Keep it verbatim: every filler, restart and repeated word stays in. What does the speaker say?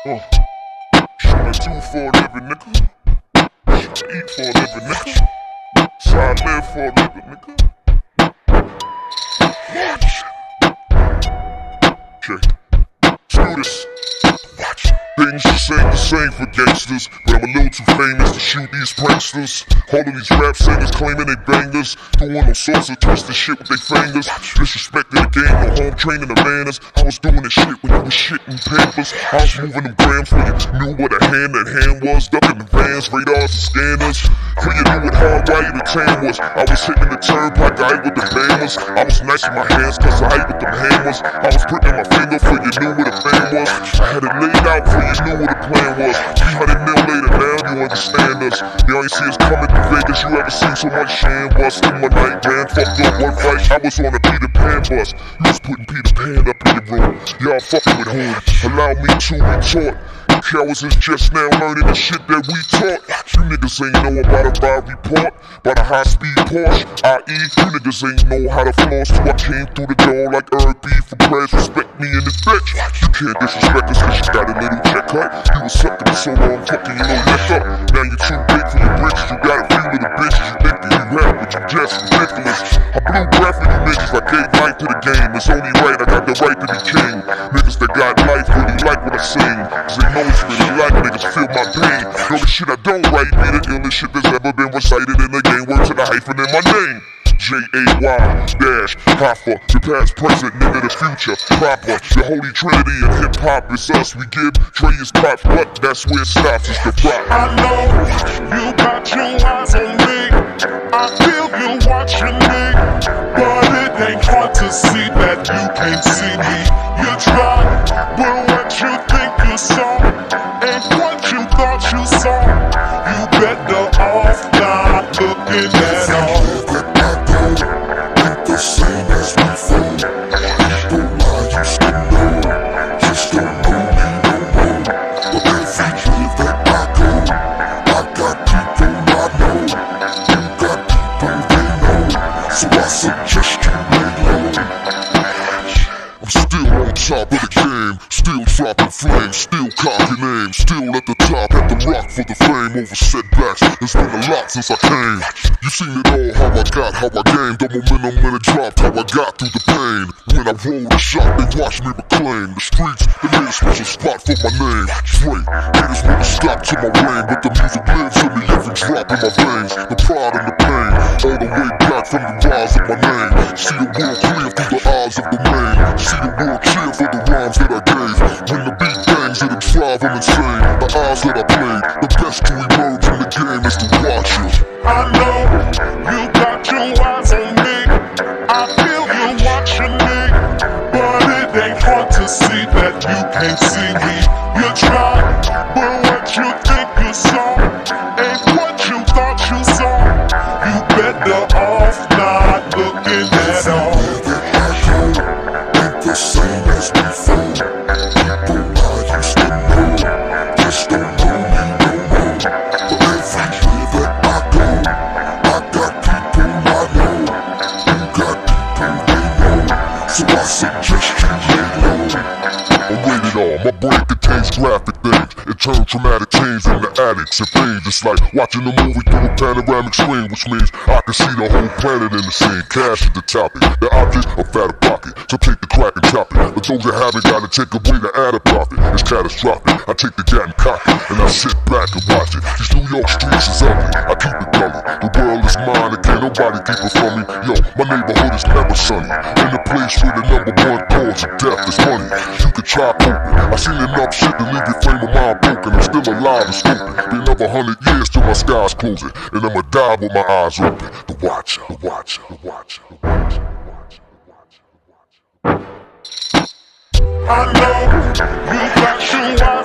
Uh, shit I do for a living, nigga. Shit I eat for a living, nigga. So I live for a living, nigga. Okay. Let's do this. Watch. Things just ain't the same for gangsters, but I'm a little too famous to shoot these pranksters. All of these rap singers claiming they bangers, doing all sorts of twisted shit with their fingers. Disrespecting the game, no home training the manners. I was doing this shit when you was shitting papers. I was moving them grams when you knew what a hand that hand was. Ducking the vans, radars and scanners. When you knew what hard white the tan was. I was hitting the turnpike, I ate with the bangers. I was nice with my hands, cause I ate with them hammers. I was putting my finger for you knew what a fan was. I had it laid out for you. You knew what the plan was. three hundred mil later, now you understand us. You ain't see us coming to Vegas. You ever seen so much sham bust in my night, man? Fucked up one fight, I was on a Peter Pan bus. You was putting Peter Pan up in your room. Y'all fucking with whom? Allow me to be taught. You cowards is just now learning the shit that we taught. You niggas ain't know about a ride report, about a high-speed Porsche, that is you niggas ain't know how to floss. So I came through the door like Herb B for prayers. Respect me in this bitch. You can't disrespect us cause you got a little check cut. You was sucking me so long, fucking your little neck up. Now you're too big for your britches. You got a few little bitches you think that you have, but you just ridiculous. I blew breath for you niggas, I gave life to the game. It's only right, I got the right to be king. Niggas that got life really like what I sing, cause they know it's really like niggas feel my pain. Know the shit I don't write be the illest shit that's ever been recited in the game. Word to the hyphen in my name. J A Y dash Hoffa, the past, present, nigga, the future proper. The holy trinity of hip hop is us. We give Dre his props, but that's where it stops. It's the rock. I know you got your eyes on me. I feel you watching me, but it ain't hard to see that you can't see me. You try, but what you think you saw ain't what you thought you saw. You better off not looking at all. The same as before. People I used to know just don't know me no more. But everywhere that I go, I got people I know. You got people they know. So I suggest you lay low. I'm still on top of the game, still dropping flames, still cocking aim, still at the top, at the rock for the fame. Over setbacks, it's been a lot since I came. You seen it all, how I got, how I gained the momentum when it dropped, how I got through the pain. When I rolled a shot, they watched me reclaim the streets, they made a special spot for my name. Straight, haters wanna stop to my reign, but the music lives in me, every drop in my veins. The pride and the pain, all the way back from the rise of my name. See the world clear through the eyes of the main. See the world cheer for the rhymes that I gave. When the beat bangs, it'll drive them insane. The eyes that I played, the best to emerge in the game is to watch you. I know you got your eyes on me. I feel you watching me, but it ain't hard to see that you can't see me. You try, but what you think you saw ain't what you thought you saw. You better off not looking at all. Ain't the same as before. People I used to know just don't know me no more. But everywhere that I go, I got people I know. You got people they know. So I suggest you lay low. I'm rated R, my brain contains graphic things. It turns traumatic teens into addicts and fiends. It's like watching a movie through a panoramic screen, which means I can see the whole planet in the scene. Cash is the topic, the object of fat pocket. So take the crack and chop it. But those that haven't gotta take away to add a profit. It's catastrophic. I take the gat and cock it, and I sit back and watch it. These New York streets is ugly. I keep it gully. The world is mine, and can't nobody keep it from me. Yo, my neighborhood is never sunny. In the place where the number one cause of death is money. You can try coping. I seen enough shit to leave your frame of mind broken. I'm still alive and stupid. Been another hundred years till my sky's closing, and I'ma die with my eyes open. The watcher, the watcher, the watcher, the watcher, the watcher, the watcher, the watcher. I know you got your eyes